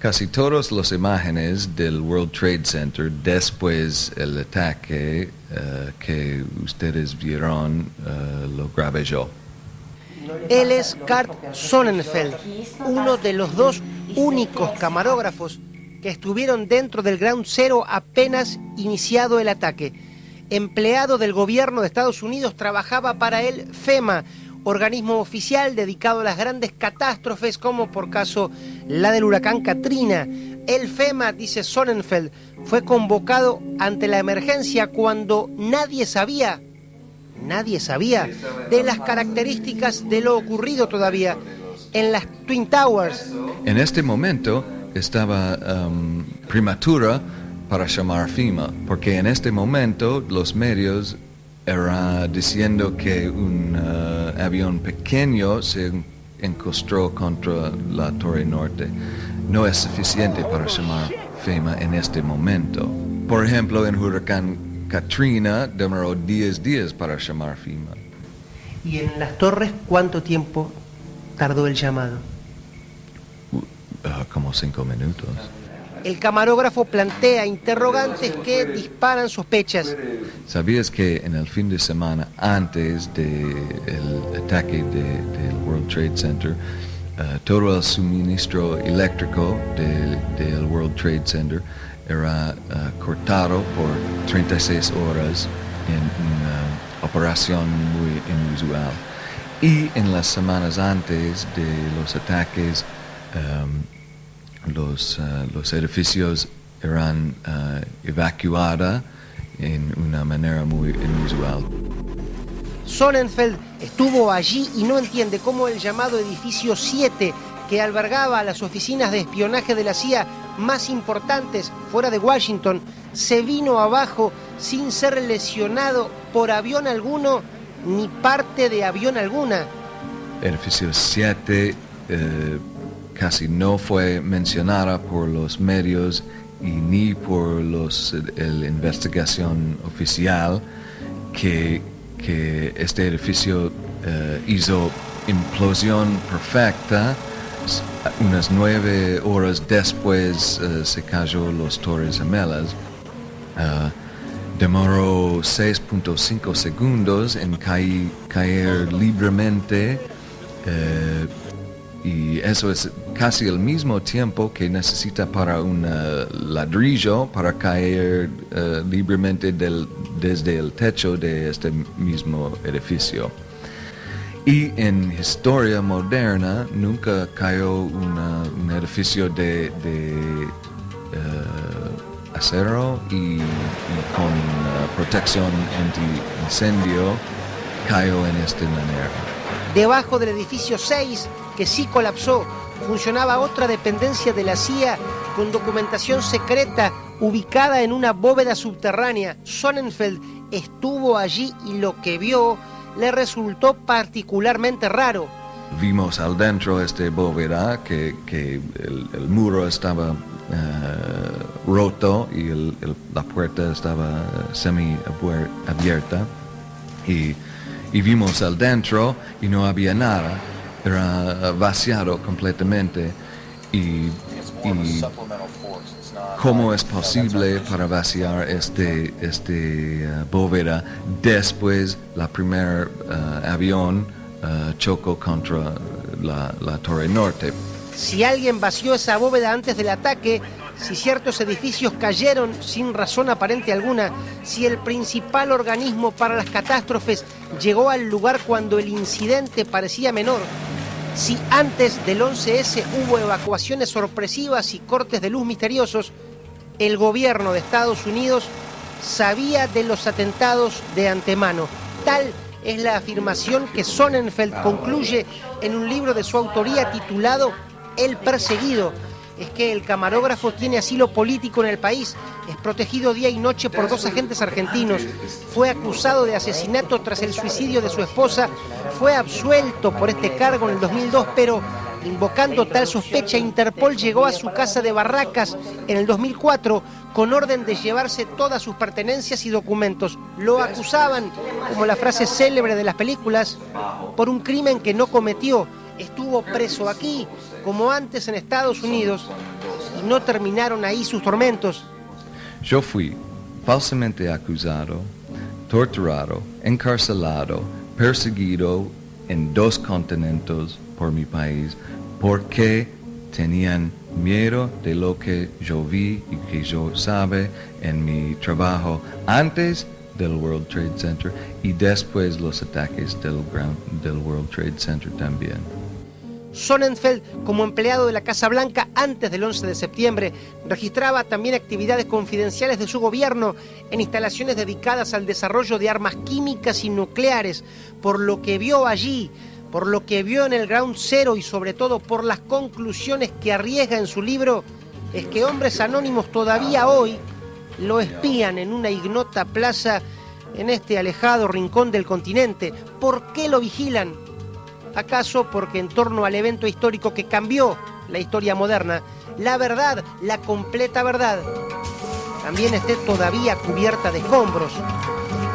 Casi todas las imágenes del World Trade Center después del ataque que ustedes vieron lo grabé yo. Él es Kurt Sonnenfeld, uno de los dos únicos camarógrafos que estuvieron dentro del Ground Zero apenas iniciado el ataque. Empleado del gobierno de Estados Unidos, trabajaba para el FEMA, organismo oficial dedicado a las grandes catástrofes, como por caso la del huracán Katrina. El FEMA, dice Sonnenfeld, fue convocado ante la emergencia cuando nadie sabía de las características de lo ocurrido todavía en las Twin Towers. En este momento estaba prematura para llamar FEMA, porque en este momento los medios era diciendo que un avión pequeño se encostó contra la Torre Norte. No es suficiente para llamar FEMA en este momento. Por ejemplo, en huracán Katrina demoró 10 días para llamar FEMA. ¿Y en las torres cuánto tiempo tardó el llamado? Como 5 minutos. El camarógrafo plantea interrogantes que disparan sospechas. ¿Sabías que en el fin de semana antes del ataque del World Trade Center, todo el suministro eléctrico del World Trade Center era cortado por 36 horas en una operación muy inusual? Y en las semanas antes de los ataques, los edificios eran evacuados en una manera muy inusual. Sonnenfeld estuvo allí y no entiende cómo el llamado edificio 7, que albergaba las oficinas de espionaje de la CIA más importantes fuera de Washington, se vino abajo sin ser lesionado por avión alguno ni parte de avión alguna. Edificio 7 casi no fue mencionada por los medios y ni por la investigación oficial que este edificio hizo implosión perfecta. Unas 9 horas después se cayó las Torres Gemelas. Demoró 6.5 segundos en caer libremente. Y eso es casi el mismo tiempo que necesita para un ladrillo para caer libremente desde el techo de este mismo edificio. Y en historia moderna nunca cayó un edificio de acero y con protección anti-incendio cayó en esta manera. Debajo del edificio 6, que sí colapsó, funcionaba otra dependencia de la CIA con documentación secreta ubicada en una bóveda subterránea. Sonnenfeld estuvo allí y lo que vio le resultó particularmente raro. Vimos al dentro de esta bóveda que el muro estaba roto y la puerta estaba semi abierta y vimos al dentro y no había nada, era vaciado completamente y ¿cómo es posible para vaciar este bóveda después la primer avión chocó contra la Torre Norte? Si alguien vació esa bóveda antes del ataque, si ciertos edificios cayeron sin razón aparente alguna, si el principal organismo para las catástrofes llegó al lugar cuando el incidente parecía menor, si antes del 11S hubo evacuaciones sorpresivas y cortes de luz misteriosos, el gobierno de Estados Unidos sabía de los atentados de antemano. Tal es la afirmación que Sonnenfeld concluye en un libro de su autoría titulado El perseguido. Es que el camarógrafo tiene asilo político en el país, es protegido día y noche por 2 agentes argentinos, fue acusado de asesinato tras el suicidio de su esposa, fue absuelto por este cargo en el 2002, pero invocando tal sospecha, Interpol llegó a su casa de Barracas en el 2004 con orden de llevarse todas sus pertenencias y documentos. Lo acusaban, como la frase célebre de las películas, por un crimen que no cometió. estuvo preso aquí, como antes en Estados Unidos, y no terminaron ahí sus tormentos. Yo fui falsamente acusado, torturado, encarcelado, perseguido en 2 continentes por mi país, porque tenían miedo de lo que yo vi y que yo sabe en mi trabajo antes del World Trade Center y después los ataques del World Trade Center también. Sonnenfeld, como empleado de la Casa Blanca antes del 11 de septiembre, registraba también actividades confidenciales de su gobierno en instalaciones dedicadas al desarrollo de armas químicas y nucleares, por lo que vio allí, por lo que vio en el Ground Zero y sobre todo por las conclusiones que arriesga en su libro, es que hombres anónimos todavía hoy lo espían en una ignota plaza en este alejado rincón del continente. ¿Por qué lo vigilan? ¿Acaso porque en torno al evento histórico que cambió la historia moderna, la verdad, la completa verdad, también esté todavía cubierta de escombros?